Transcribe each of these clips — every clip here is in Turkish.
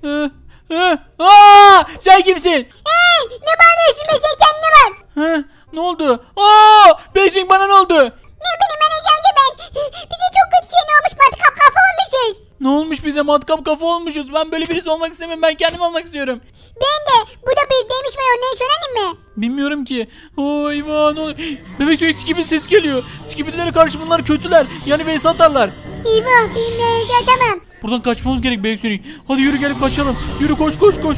Sen kimsin? Ne bağırıyorsun be, sen kendine bak. Ne oldu? Beyzing bana ne oldu? Ne bileyim Enes amca ben. Bize çok kötü şey ne olmuş, matkap kafa olmuşuz. Ne olmuş bize, matkap kafa olmuşuz. Ben böyle birisi olmak istemiyorum. Ben kendim olmak istiyorum. Ben de. Burada büyükleymiş var, ne söyledim mi? Bilmiyorum ki. Eyvah, ne oluyor? Bebek Sonic skibidi ses geliyor. Skibidilere karşı bunlar kötüler. Yani vs atarlar. Eyvah, bilmiyorum şey, tamam. Buradan kaçmamız gerek Bebek Sonic. Hadi yürü, gelip kaçalım. Yürü, koş.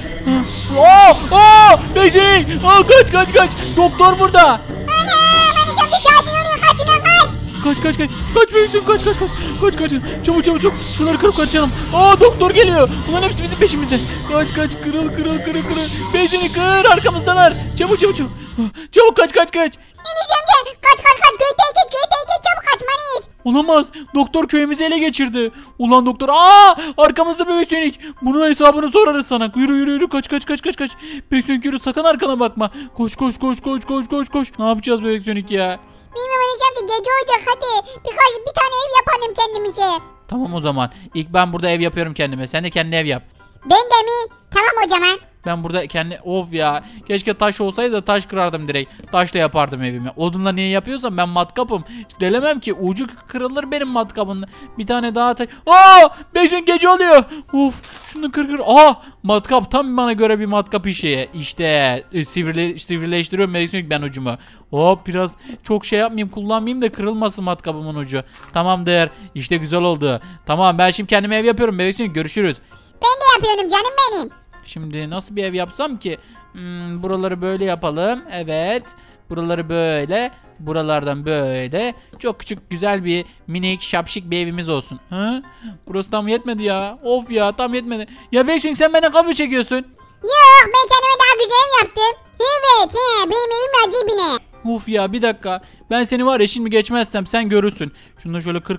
Bebek Sonic. Kaç. Doktor burada. Anam, Enes amca şahidin oluyor, kaçın kaç. Kaç Bebek Sonic, kaç. Çabuk. Şunları kırıp kaçalım. Doktor geliyor. Bunların hepsi bizim peşimizde. Kaç. Kırıl. Bebek Sonic kır, arkamızdalar. Çabuk. Çabuk kaç. Enes amca kaç, köyde git, çabuk kaçmalıyız. Olamaz. Doktor köyümüzü ele geçirdi. Ulan doktor. Arkamızda Bebek Sonic. Bunun hesabını sorarız sana. Yürü. Kaç. Bebek Sonic yürü, sakın arkana bakma. Koş. Ne yapacağız Bebek Sonic ya? Bilmiyorum Enes amca, gece olacak, hadi. Bir tane ev yapalım kendimize. Tamam o zaman. İlk ben burada ev yapıyorum kendime. Sen de kendine ev yap. Ben de mi? Tamam o zaman. Ben burada of ya. Keşke taş olsaydı da taş kırardım direkt. Taşla yapardım evimi. Odunla niye yapıyorsam, ben matkapım. Delemem ki, ucu kırılır benim matkapın. Bir tane daha taş. Beyzün gece oluyor. Of, şunu kır. Matkap tam bana göre bir matkap işi. İşte sivrileştiriyorum Beyzün ben ucumu. Biraz çok şey yapmayayım, kullanmayayım da kırılmasın matkapımın ucu. Tamamdır. İşte güzel oldu. Tamam, ben şimdi kendime ev yapıyorum Beyzün, görüşürüz. Ben de yapıyorum canım benim. Şimdi nasıl bir ev yapsam ki? Buraları böyle yapalım. Evet. Buraları böyle. Buralardan böyle. Çok küçük, güzel bir minik şapşik bir evimiz olsun. Burası tam yetmedi ya. Of ya, tam yetmedi. Ya Beysun, sen benden kablo çekiyorsun. Yok, ben kendime daha güzel ev yaptım. Evet, benim evim acı bine. Of ya, bir dakika. Ben seni var ya, şimdi geçmezsem sen görürsün. Şunu şöyle kır.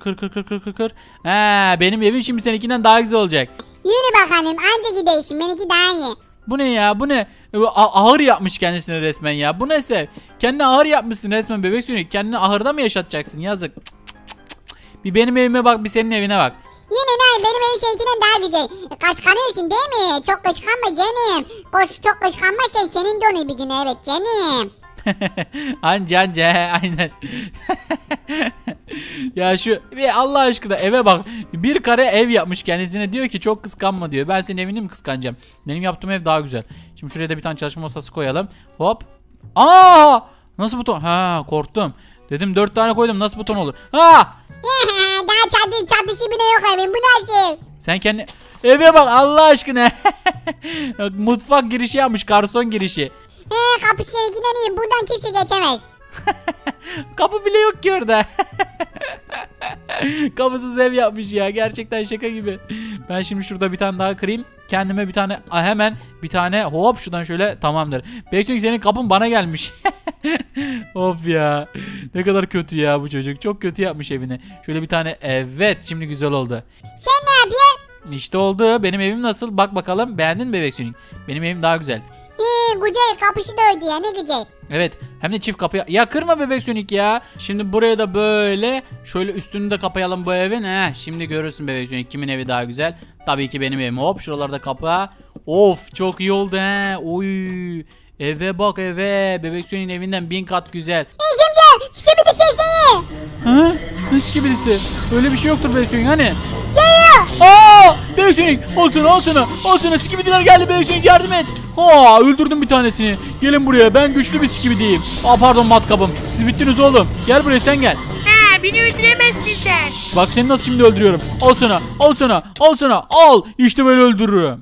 Benim evim şimdi seninkinden daha güzel olacak. Yürü bakalım, anca gidersin, benimki daha iyi. Bu ne ya, bu ne? Ahır yapmış kendisine resmen ya. Bu neyse. Kendine ahır yapmışsın resmen Bebek Sonic. Kendini ahırda mı yaşatacaksın? Yazık. Bir benim evime bak, bir senin evine bak. Yine ne, benim evim seninkinden daha güzel. Kıskanıyorsun değil mi? Çok kıskanma canım. Çok kıskanmazsan senin de onu bir gün, evet canım. Anca aynen. Ya Allah aşkına eve bak. Bir kare ev yapmış kendisine, diyor ki çok kıskanma diyor. Ben senin evini mi kıskanacağım? Benim yaptığım ev daha güzel. Şimdi şuraya da bir tane çalışma masası koyalım. Hop. Nasıl buton? Korktum. Dedim 4 tane koydum, nasıl buton olur? Daha çatışı bile yok evim, bu nasıl? Sen kendi eve bak Allah aşkına. Mutfak girişi yapmış, garson girişi. Kapı seninkinden iyi, buradan kimse geçemez. Kapı bile yok ki orada. Kapısız ev yapmış ya, gerçekten şaka gibi. Ben şimdi şurada bir tane daha kırayım. Kendime bir tane, hemen bir tane, hop şuradan şöyle, tamamdır. Belki senin kapın bana gelmiş. Of ya, ne kadar kötü ya bu çocuk, çok kötü yapmış evini. Şöyle bir tane, evet şimdi güzel oldu. Sen ne yapıyorsun? İşte oldu. Benim evim nasıl, bak bakalım, beğendin mi Bebek Sonic? Benim evim daha güzel. Güzel, kapısı da öyle ya, ne güzel. Evet, hem de çift kapı. Ya kırma Bebek Sonic ya. Şimdi buraya da böyle şöyle üstünü de kapayalım bu evin. Şimdi görürsün Bebek Sonic kimin evi daha güzel. Tabii ki benim evim. Hop, şuralarda kapı. Of, çok iyi oldu Oy. Eve bak, eve. Bebek Sonic'in evinden 1000 kat güzel. Şimdi skibidi sesleri. Ne skibidisi? Öyle bir şey yoktur Bebek Sonic, hani? Geliyor. Bebek Sonic, al sana. Skibidiler geldi Bebek Sonic, yardım et. Öldürdüm bir tanesini. Gelin buraya, ben güçlü bir skibidiyim. Pardon matkabım. Siz bittiniz oğlum. Gel buraya, sen gel. Beni öldüremezsin sen. Bak seni nasıl şimdi öldürüyorum. Al sana. Al. İşte böyle öldürürüm.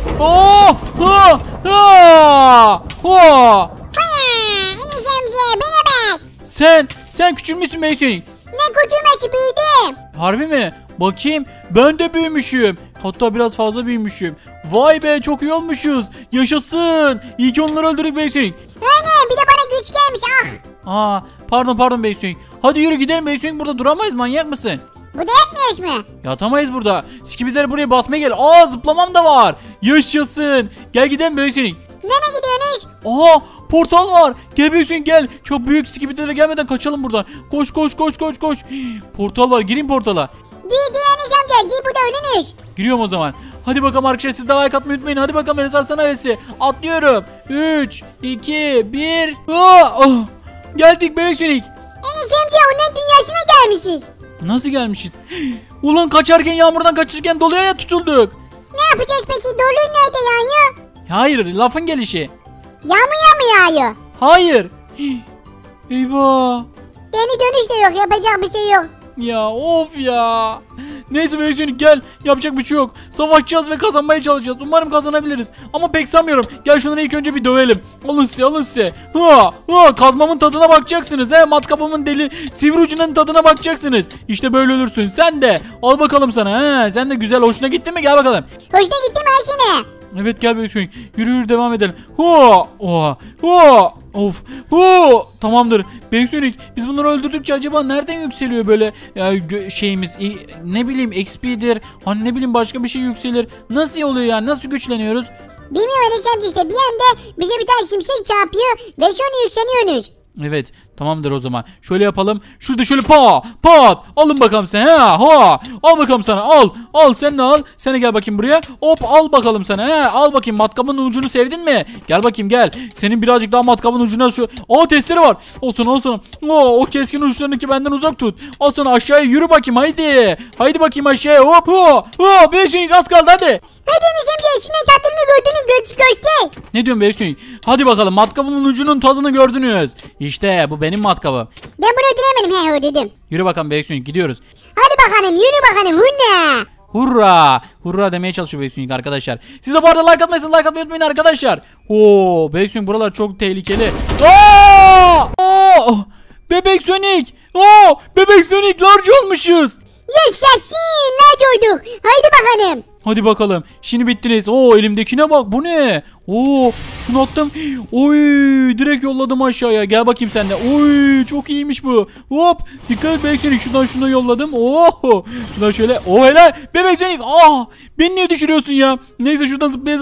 Enes amca bana bak. Sen küçülmüşsün Bebek Sonic. Ne küçülmesi, büyüdüm. Harbi mi? Bakayım. Ben de büyümüşüm. Hatta biraz fazla büyümüşüm. Vay be, çok iyi olmuşuz. Yaşasın. İyi ki onları öldürdük Bebek Sonic. Aynen, bir de bana güç gelmiş. Pardon Bebek Sonic. Hadi yürü gidelim Bebek Sonic, burada duramayız, manyak mısın? Burada yatmıyoruz mu? Yatamayız burada. Skibidiler buraya basmaya gel. Zıplamam da var. Yaşasın. Gel gidelim Bebek Sonic. Nereye gidiyorsunuz? Portal var. Gel Bebek Sonic gel. Çok büyük skibidilere gelmeden kaçalım buradan. Koş. Portal var, gireyim portala. Giy Enes amca, giy, burada ölünüz. Giriyorum o zaman. Hadi bakalım arkadaşlar, siz de like atmayı unutmayın. Hadi bakalım Enes Arslan ailesi. Atlıyorum. 3, 2, 1. Geldik bebek Sonic. Enes amca onun dünyasına gelmişiz. Nasıl gelmişiz? Ulan kaçarken, yağmurdan kaçırken doluya ya tutulduk. Ne yapacağız peki? Dolu nerede yağıyor? Hayır, lafın gelişi. Yağmur yağıyor. Hayır. Eyvah. Geri dönüş de yok. Yapacak bir şey yok. Ya of ya. Neyse bebek Sonic gel. Yapacak bir şey yok. Savaşacağız ve kazanmaya çalışacağız. Umarım kazanabiliriz. Ama pek sanmıyorum. Gel şunları ilk önce bir dövelim. Alın size, alın size. Kazmamın tadına bakacaksınız. Matkapımın deli sivri ucunun tadına bakacaksınız. İşte böyle ölürsün. Sen de. Al bakalım sana. Sen de güzel. Hoşuna gitti mi? Gel bakalım. Hoşuna gitti mi Ayşe'ne? Evet gel bebek Sonic. Yürü devam edelim. Of. Tamamdır. Bebek Sonic, biz bunları öldürdükçe acaba nereden yükseliyor böyle şeyimiz? Ne bileyim XP'dir. Hani ne bileyim başka bir şey yükselir. Nasıl oluyor yani? Nasıl güçleniyoruz? Bilmiyorum Enes amca işte bir anda bize bir tane şimşek çarpıyor ve sonra yükseliyorsunuz. Evet tamamdır o zaman. Şöyle yapalım. Şurada şöyle pat. Alın bakalım sen. Al bakalım sana. Al sen de al. Sen de gel bakayım buraya. Hop al bakalım sana. Al bakayım, matkabın ucunu sevdin mi? Gel bakayım gel. Senin birazcık daha matkabın ucuna şu. Testere var. Olsun. O keskin uçlarını ki benden uzak tut. Al sana, aşağıya yürü bakayım haydi. Haydi bakayım aşağıya. Hop. Bebek Sonic az kaldı hadi. Hadi Enes amca şunun tadını gördüğünü göster. Ne diyorsun bebek Sonic? Hadi bakalım, matkabın ucunun tadını gördünüz. İşte bu benim matkabım. Ben bunu öldüremedim. Öldürdüm. Yürü bakalım bebek Sonic, gidiyoruz. Hadi bakalım yürü bakalım. Hurra. Hurra demeye çalışıyor Bebek Sonic arkadaşlar. Siz de bu arada like atmayı unutmayın arkadaşlar. Bebek Sonic buralar çok tehlikeli. Bebek Sonic. Bebek Sonic large olmuşuz. Yaşasın. Large olduk. Haydi bakalım. Hadi bakalım. Şimdi bittiniz. Elimdekine bak. Bu ne? Şunu attım. Direkt yolladım aşağıya. Gel bakayım sen de. Çok iyiymiş bu. Hop. Dikkat et Bebek Sonic. Şunu yolladım. Şuradan şöyle. Helal. Bebek Sonic. Beni niye düşürüyorsun ya? Neyse şuradan zıplaya.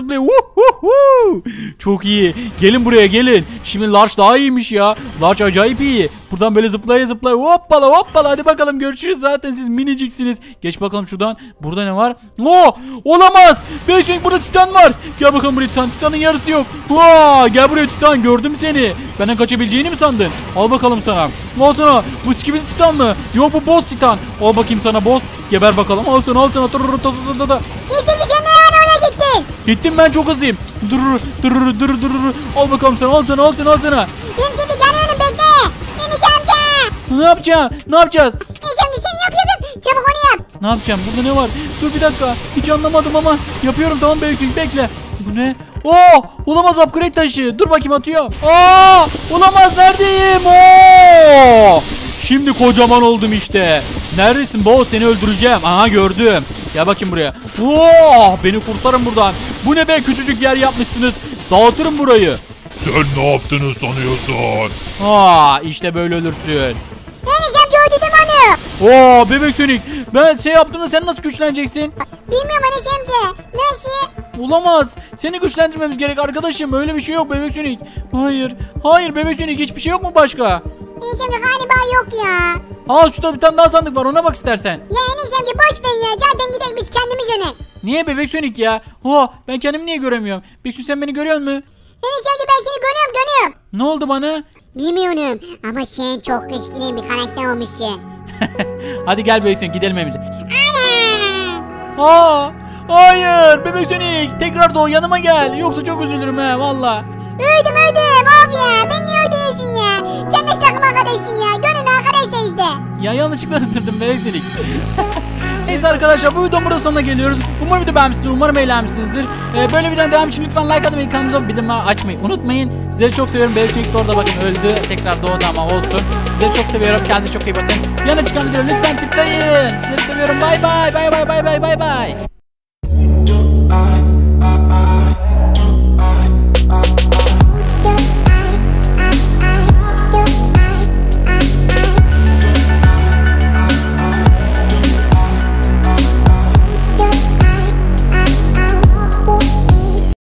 Çok iyi. Gelin buraya gelin. Şimdi Large daha iyiymiş ya. Large acayip iyi. Buradan böyle zıplaya. Hoppala. Hadi bakalım görüşürüz. Zaten siz miniciksiniz. Geç bakalım şuradan. Burada ne var? Olamaz. Bebek Sonic, burada Titan var. Gel bakalım buraya Titan. Titan'ın yarısı yok. Gel buraya Titan. Gördüm seni. Benden kaçabileceğini mi sandın? Al bakalım sana. Al sana. Bu skibidi Titan mı? Yok, bu boss Titan. Al bakayım sana boss. Geber bakalım. Al sana. Şimdi sen ne oraya gittin? Gittim, ben çok hızlıyım. Dur. Al bakalım sana. Al sana. Ben şimdi geliyorum, bekle. Enes amca. Ne yapacağız? Enes amca sen yap. Çabuk onu yap. Ne yapacağım? Burada ne var? Dur bir dakika. Hiç anlamadım ama yapıyorum, tamam Bebek Sonic, bekle. Bu ne? Olamaz, upgrade taşı. Dur bakayım, atıyor. Olamaz, neredeyim? Şimdi kocaman oldum işte. Neredesin boss? Seni öldüreceğim. Aha, gördüm. Gel bakayım buraya. Beni kurtarın buradan. Bu ne be, küçücük yer yapmışsınız. Dağıtırım burayı. Sen ne yaptığını sanıyorsun? İşte böyle ölürsün. Enes amca öldürdüm onu. Bebek Sonic, ben yaptığımda sen nasıl güçleneceksin? Bilmiyorum Enes amca. Nasıl? Olamaz. Seni güçlendirmemiz gerek arkadaşım. Öyle bir şey yok Bebek Sonic. Hayır Bebek Sonic, hiçbir şey yok mu başka? Enes amca galiba yok ya. Şurada bir tane daha sandık var, ona bak istersen. Ya Enes amca boş ver ya. Zaten gidelim biz kendimiz öne. Niye Bebek Sonic ya? Ben kendimi niye göremiyorum? Bebek Sonic, sen beni görüyor musun? Enes amca ben seni görüyorum. Ne oldu bana? Bilmiyorum ama sen çok kışkırtın bir karakter olmuşsun. Hadi gel Bebek Sonic, gidelim evimize. Ana! Hayır Bebek Sonic, tekrar doğ, yanıma gel. Yoksa çok üzülürüm valla. Öldüm. Of ya. Ben niye öldürüyorsun ya? Sen de takım arkadaşsın ya. Gönül arkadaş da işte. Ya yanlışlıkla öldürdüm Bebek Sonic. Neyse arkadaşlar, bu videonun burada sonuna geliyoruz. Umarım video beğenmişsiniz, umarım eğlenmişsinizdir. Böyle videonun devamı için lütfen like atmayı, kanalımıza bildirim açmayı unutmayın. Sizleri çok seviyorum. Bebek Sonic de orada bakın öldü. Tekrar doğdu ama olsun. Sizleri çok seviyorum. Kendinize çok iyi bakın. Yana çıkan videoyu lütfen tıklayın. Sizleri seviyorum. Bay bay.